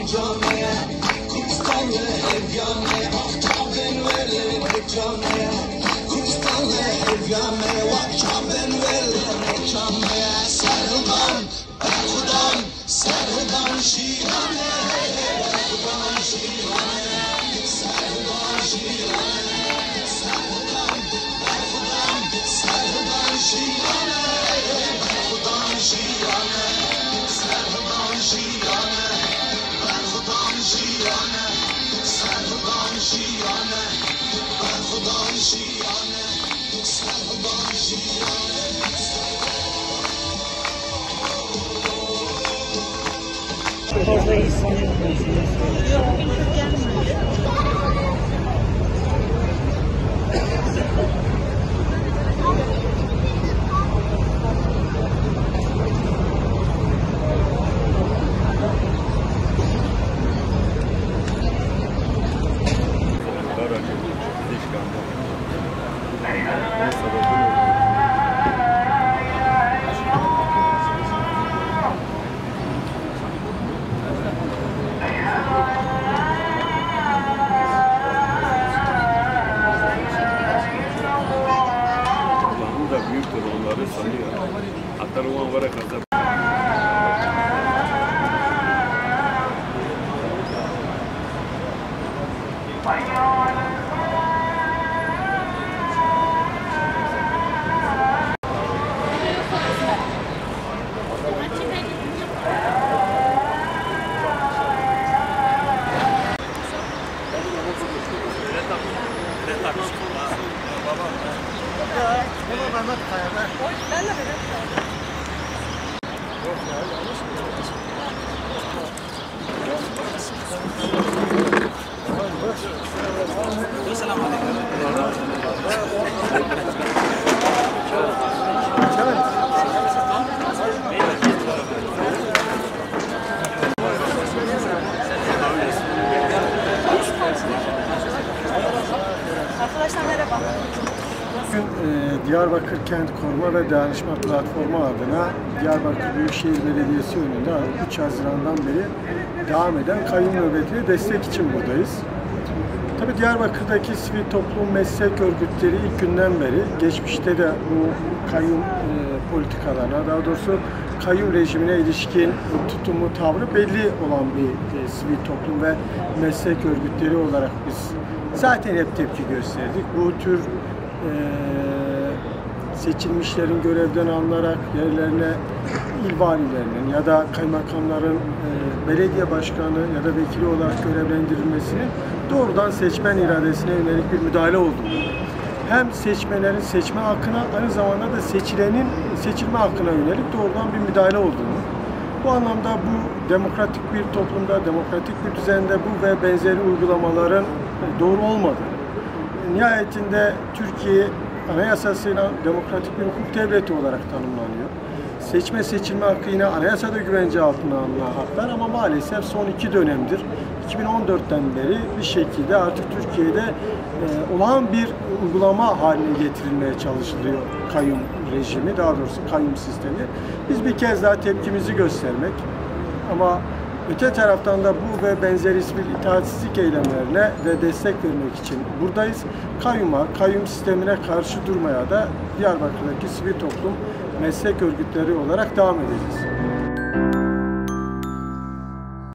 جامعه کوهستان هیامه آفتابن ولی جامعه کوهستان هیامه آفتابن ولی جامعه سرهنگان برخودان سرهنگان شیرانه برخودان شیرانه سرهنگان شیرانه سرهنگان برخودان سرهنگان شیرانه برخودان شیرانه سرهنگان شیرانه برخودان شیرانه سرهنگان شیرانه برخودان شیرانه سرهنگان شیرانه büyüktür onları sanıyor. Hatta o var kadar. Arkadaşlar merhaba. Bugün Diyarbakır Kent Koruma ve Dayanışma Platformu adına Diyarbakır Büyükşehir Belediyesi önünde 3 Haziran'dan beri devam eden kayyum nöbetine destek için buradayız. Tabii Diyarbakır'daki sivil toplum meslek örgütleri ilk günden beri, geçmişte de bu kayyum politikalarına, daha doğrusu kayyum rejimine ilişkin tutumu, tavrı belli olan bir sivil toplum ve meslek örgütleri olarak biz zaten hep tepki gösterdik. Bu tür seçilmişlerin görevden alınarak yerlerine il valilerinin ya da kaymakamların belediye başkanı ya da vekili olarak görevlendirilmesinin doğrudan seçmen iradesine yönelik bir müdahale olduğunu, hem seçmenlerin seçme hakkına, aynı zamanda da seçilenin seçilme hakkına yönelik doğrudan bir müdahale olduğunu, bu anlamda bu demokratik bir toplumda, demokratik bir düzende bu ve benzeri uygulamaların doğru olmadığını, nihayetinde Türkiye anayasasıyla demokratik bir hukuk devleti olarak tanımlanıyor. Seçme seçilme hakkı yine anayasada güvence altına alınan haklar ama maalesef son 2 dönemdir, 2014'ten beri bir şekilde artık Türkiye'de olağan bir uygulama haline getirilmeye çalışılıyor kayyum rejimi, daha doğrusu kayyum sistemi. Biz bir kez daha tepkimizi göstermek ama öte taraftan da bu ve benzeri sivil itaatsizlik eylemlerine ve destek vermek için buradayız. Kayyum sistemine karşı durmaya da Diyarbakır'daki sivil toplum meslek örgütleri olarak devam edeceğiz.